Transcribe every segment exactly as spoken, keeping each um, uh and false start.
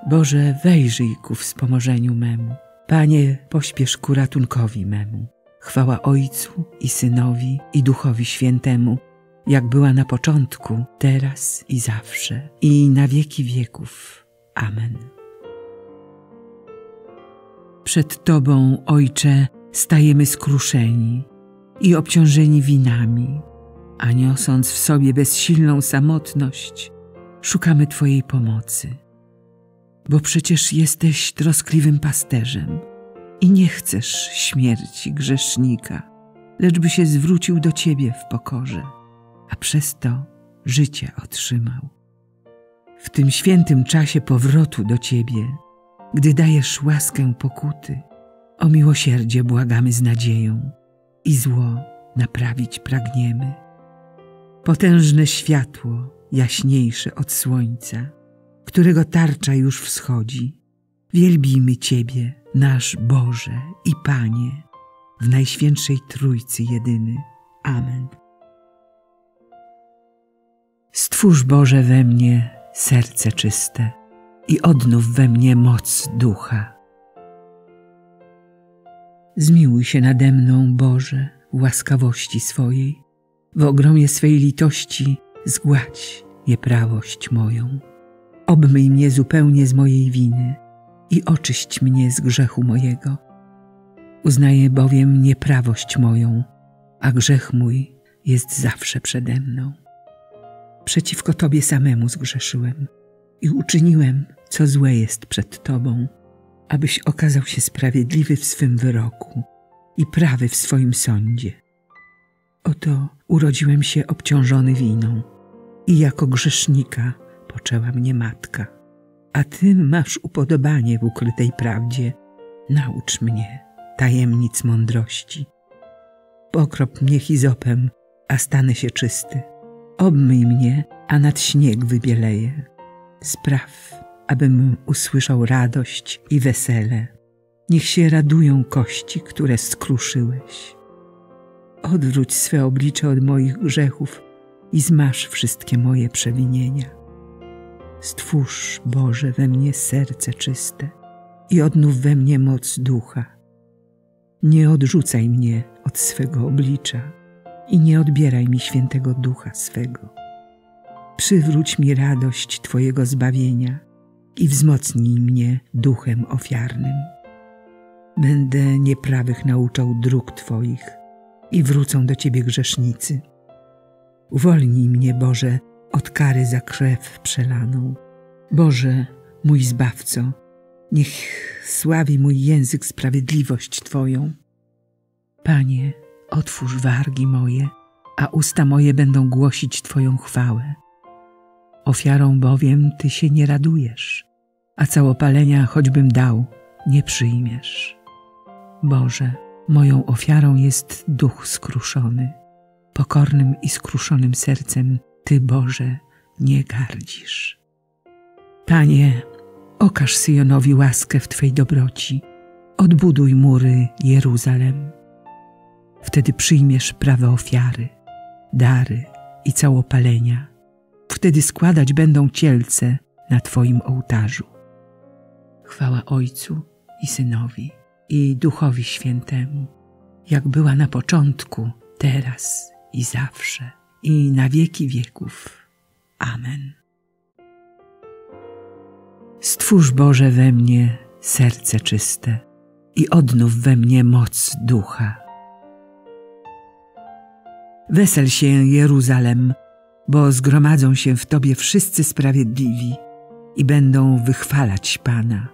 Boże, wejrzyj ku wspomożeniu memu. Panie, pośpiesz ku ratunkowi memu. Chwała Ojcu i Synowi i Duchowi Świętemu, jak była na początku, teraz i zawsze, i na wieki wieków. Amen. Przed Tobą, Ojcze, stajemy skruszeni i obciążeni winami, a niosąc w sobie bezsilną samotność, szukamy Twojej pomocy. Bo przecież jesteś troskliwym pasterzem i nie chcesz śmierci grzesznika, lecz by się zwrócił do Ciebie w pokorze, a przez to życie otrzymał. W tym świętym czasie powrotu do Ciebie, gdy dajesz łaskę pokuty, o miłosierdzie błagamy z nadzieją i zło naprawić pragniemy. Potężne światło, jaśniejsze od słońca, którego tarcza już wschodzi, wielbimy Ciebie, nasz Boże i Panie, w Najświętszej Trójcy jedyny. Amen. Stwórz, Boże, we mnie serce czyste i odnów we mnie moc ducha. Zmiłuj się nade mną, Boże, w łaskawości swojej, w ogromie swej litości zgładź nieprawość moją. Obmyj mnie zupełnie z mojej winy i oczyść mnie z grzechu mojego. Uznaję bowiem nieprawość moją, a grzech mój jest zawsze przede mną. Przeciwko Tobie samemu zgrzeszyłem i uczyniłem, co złe jest przed Tobą, abyś okazał się sprawiedliwy w swym wyroku i prawy w swoim sądzie. Oto urodziłem się obciążony winą i jako grzesznika poczęła mnie matka. A Ty masz upodobanie w ukrytej prawdzie. Naucz mnie tajemnic mądrości. Pokrop mnie hizopem, a stanę się czysty. Obmyj mnie, a nad śnieg wybieleję. Spraw, abym usłyszał radość i wesele. Niech się radują kości, które skruszyłeś. Odwróć swe oblicze od moich grzechów i zmaż wszystkie moje przewinienia. Stwórz, Boże, we mnie serce czyste i odnów we mnie moc ducha. Nie odrzucaj mnie od swego oblicza i nie odbieraj mi świętego ducha swego. Przywróć mi radość Twojego zbawienia i wzmocnij mnie duchem ofiarnym. Będę nieprawych nauczał dróg Twoich i wrócą do Ciebie grzesznicy. Uwolnij mnie, Boże, od kary za krew przelaną. Boże, mój Zbawco, niech sławi mój język sprawiedliwość Twoją. Panie, otwórz wargi moje, a usta moje będą głosić Twoją chwałę. Ofiarą bowiem Ty się nie radujesz, a całopalenia choćbym dał, nie przyjmiesz. Boże, moją ofiarą jest duch skruszony. Pokornym i skruszonym sercem Ty, Boże, nie gardzisz. Panie, okaż Syjonowi łaskę w Twej dobroci. Odbuduj mury Jeruzalem. Wtedy przyjmiesz prawe ofiary, dary i całopalenia. Wtedy składać będą cielce na Twoim ołtarzu. Chwała Ojcu i Synowi i Duchowi Świętemu, jak była na początku, teraz i zawsze, i na wieki wieków. Amen. Stwórz, Boże, we mnie serce czyste i odnów we mnie moc ducha. Wesel się, Jeruzalem, bo zgromadzą się w Tobie wszyscy sprawiedliwi i będą wychwalać Pana.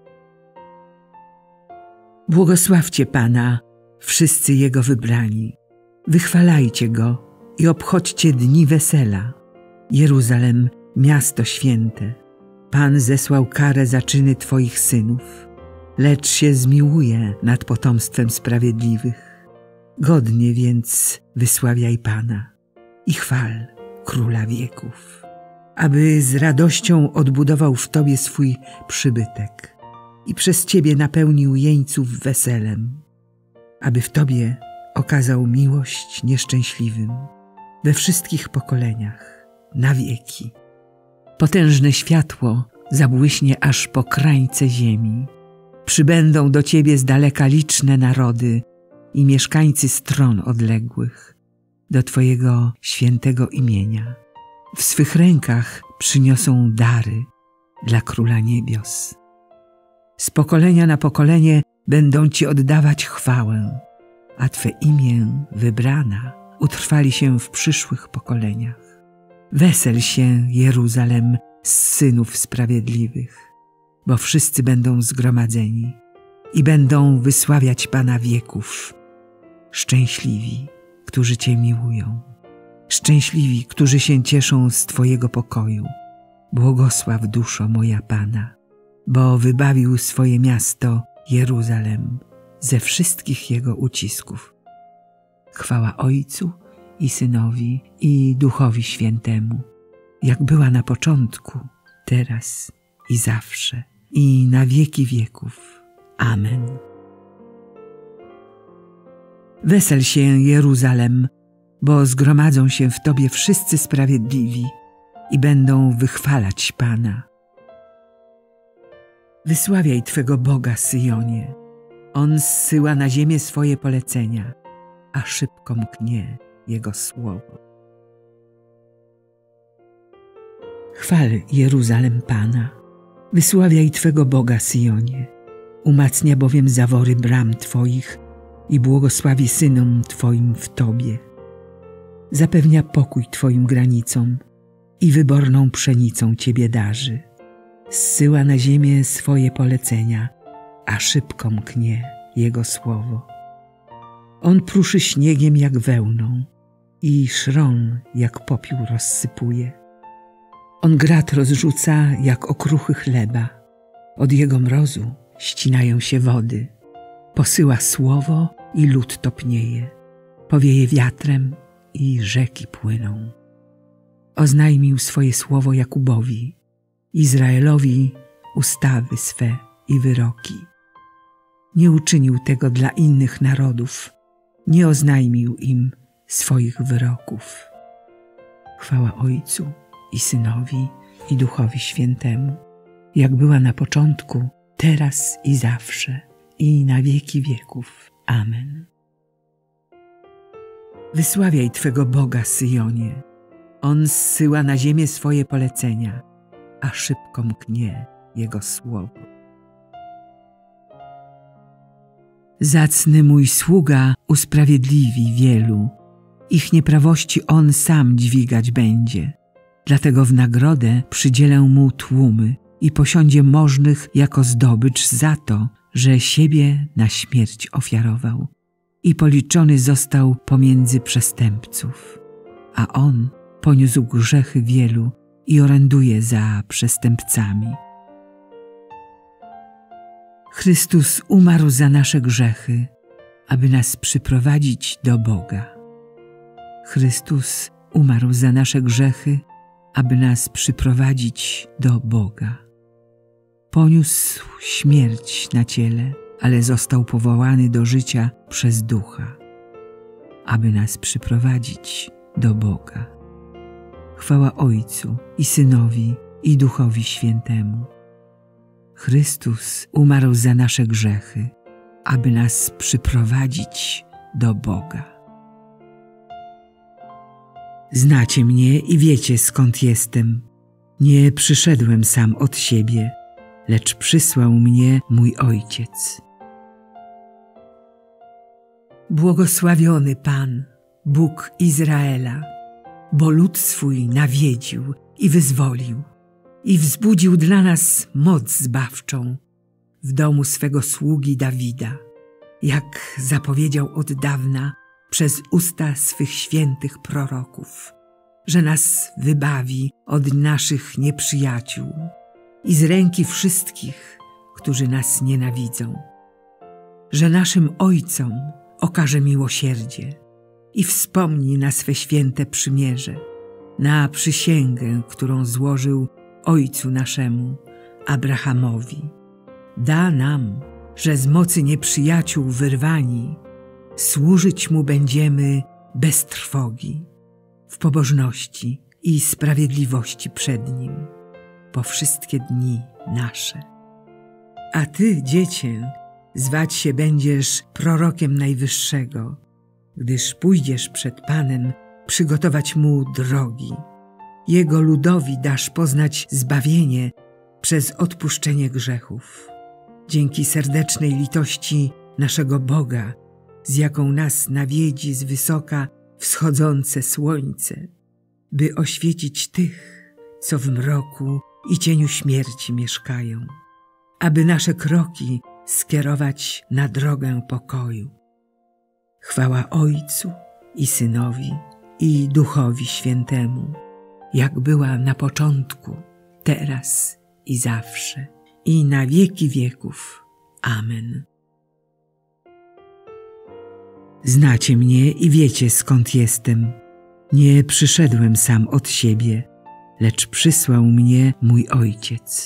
Błogosławcie Pana, wszyscy Jego wybrani. Wychwalajcie Go i obchodźcie dni wesela. Jeruzalem, miasto święte. Pan zesłał karę za czyny Twoich synów, lecz się zmiłuje nad potomstwem sprawiedliwych. Godnie więc wysławiaj Pana i chwal Króla wieków, aby z radością odbudował w Tobie swój przybytek i przez Ciebie napełnił jeńców weselem, aby w Tobie okazał miłość nieszczęśliwym we wszystkich pokoleniach, na wieki. Potężne światło, zabłyśnie aż po krańce ziemi. Przybędą do Ciebie z daleka liczne narody i mieszkańcy stron odległych, do Twojego świętego imienia. W swych rękach przyniosą dary dla Króla Niebios. Z pokolenia na pokolenie będą Ci oddawać chwałę, a Twe imię wybrana utrwali się w przyszłych pokoleniach. Wesel się, Jeruzalem, z synów sprawiedliwych, bo wszyscy będą zgromadzeni i będą wysławiać Pana wieków. Szczęśliwi, którzy Cię miłują, szczęśliwi, którzy się cieszą z Twojego pokoju. Błogosław duszo moja Pana, bo wybawił swoje miasto Jeruzalem ze wszystkich jego ucisków. Chwała Ojcu i Synowi i Duchowi Świętemu, jak była na początku, teraz i zawsze, i na wieki wieków. Amen. Wesel się, Jeruzalem, bo zgromadzą się w Tobie wszyscy sprawiedliwi i będą wychwalać Pana. Wysławiaj Twego Boga, Syjonie. On zsyła na ziemię swoje polecenia, a szybko mknie Jego słowo. Chwal, Jeruzalem, Pana. Wysławiaj Twego Boga, Syjonie. Umacnia bowiem zawory bram Twoich i błogosławi synom Twoim w Tobie. Zapewnia pokój Twoim granicom i wyborną pszenicą Ciebie darzy. Zsyła na ziemię swoje polecenia, a szybko mknie Jego słowo. On pruszy śniegiem jak wełną i szron jak popiół rozsypuje. On grat rozrzuca jak okruchy chleba. Od Jego mrozu ścinają się wody. Posyła słowo i lód topnieje. Powieje wiatrem i rzeki płyną. Oznajmił swoje słowo Jakubowi, Izraelowi ustawy swe i wyroki. Nie uczynił tego dla innych narodów, nie oznajmił im swoich wyroków. Chwała Ojcu i Synowi i Duchowi Świętemu, jak była na początku, teraz i zawsze, i na wieki wieków. Amen. Wysławiaj Twego Boga, Syjonie. On zsyła na ziemię swoje polecenia, a szybko mknie Jego słowo. Zacny mój sługa usprawiedliwi wielu, ich nieprawości on sam dźwigać będzie. Dlatego w nagrodę przydzielę mu tłumy i posiądzie możnych jako zdobycz za to, że siebie na śmierć ofiarował i policzony został pomiędzy przestępców. A on poniósł grzechy wielu i oręduje za przestępcami. Chrystus umarł za nasze grzechy, aby nas przyprowadzić do Boga. Chrystus umarł za nasze grzechy, aby nas przyprowadzić do Boga. Poniósł śmierć na ciele, ale został powołany do życia przez Ducha, aby nas przyprowadzić do Boga. Chwała Ojcu i Synowi i Duchowi Świętemu. Chrystus umarł za nasze grzechy, aby nas przyprowadzić do Boga. Znacie mnie i wiecie, skąd jestem. Nie przyszedłem sam od siebie, lecz przysłał mnie mój Ojciec. Błogosławiony Pan, Bóg Izraela, bo lud swój nawiedził i wyzwolił i wzbudził dla nas moc zbawczą w domu swego sługi Dawida, jak zapowiedział od dawna przez usta swych świętych proroków, że nas wybawi od naszych nieprzyjaciół i z ręki wszystkich, którzy nas nienawidzą, że naszym ojcom okaże miłosierdzie i wspomni na swe święte przymierze, na przysięgę, którą złożył ojcu naszemu, Abrahamowi. Da nam, że z mocy nieprzyjaciół wyrwani, służyć Mu będziemy bez trwogi, w pobożności i sprawiedliwości przed Nim. po wszystkie dni nasze. A Ty, Dziecię, zwać się będziesz prorokiem Najwyższego, gdyż pójdziesz przed Panem przygotować Mu drogi. Jego ludowi dasz poznać zbawienie przez odpuszczenie grzechów. Dzięki serdecznej litości naszego Boga, z jaką nas nawiedzi z wysoka wschodzące słońce, by oświecić tych, co w mroku i cieniu śmierci mieszkają, aby nasze kroki skierować na drogę pokoju. Chwała Ojcu i Synowi i Duchowi Świętemu, jak była na początku, teraz i zawsze, i na wieki wieków. Amen. Znacie mnie i wiecie, skąd jestem. Nie przyszedłem sam od siebie, lecz przysłał mnie mój Ojciec.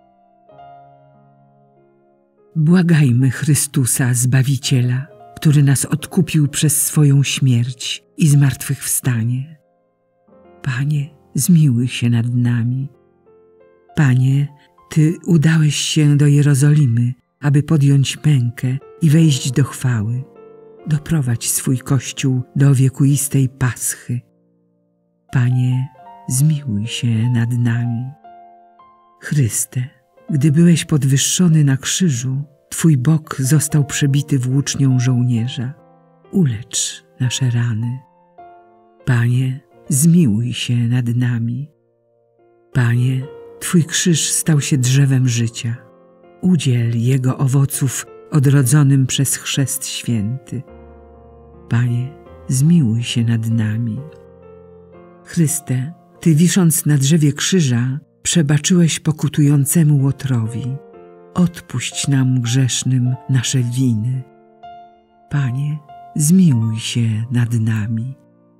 Błagajmy Chrystusa, Zbawiciela, który nas odkupił przez swoją śmierć i zmartwychwstanie. Panie, zmiłuj się nad nami. Panie, Ty udałeś się do Jerozolimy, aby podjąć mękę i wejść do chwały. Doprowadź swój Kościół do wiekuistej Paschy. Panie, zmiłuj się nad nami. Chryste, gdy byłeś podwyższony na krzyżu, Twój bok został przebity włócznią żołnierza. Ulecz nasze rany. Panie, zmiłuj się nad nami. Panie, Twój krzyż stał się drzewem życia. Udziel jego owoców odrodzonym przez chrzest święty. Panie, zmiłuj się nad nami. Chryste, Ty wisząc na drzewie krzyża, przebaczyłeś pokutującemu łotrowi. Odpuść nam grzesznym nasze winy. Panie, zmiłuj się nad nami.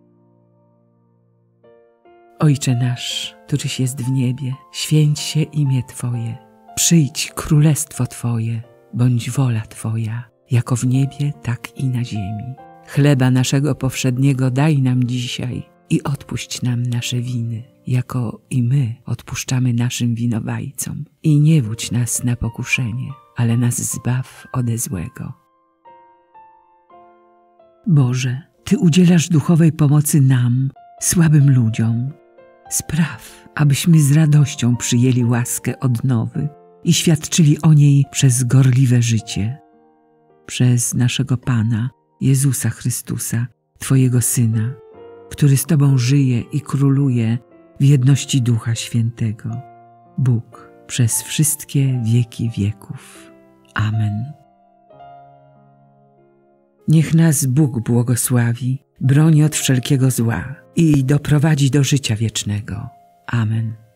Ojcze nasz, któryś jest w niebie, święć się imię Twoje. Przyjdź królestwo Twoje, bądź wola Twoja, jako w niebie, tak i na ziemi. Chleba naszego powszedniego daj nam dzisiaj i odpuść nam nasze winy, jako i my odpuszczamy naszym winowajcom. I nie wódź nas na pokuszenie, ale nas zbaw ode złego. Boże, Ty udzielasz duchowej pomocy nam, słabym ludziom. Spraw, abyśmy z radością przyjęli łaskę odnowy i świadczyli o niej przez gorliwe życie. Przez naszego Pana, Jezusa Chrystusa, Twojego Syna, który z Tobą żyje i króluje w jedności Ducha Świętego, Bóg przez wszystkie wieki wieków. Amen. Niech nas Bóg błogosławi, broni od wszelkiego zła i doprowadzi do życia wiecznego. Amen.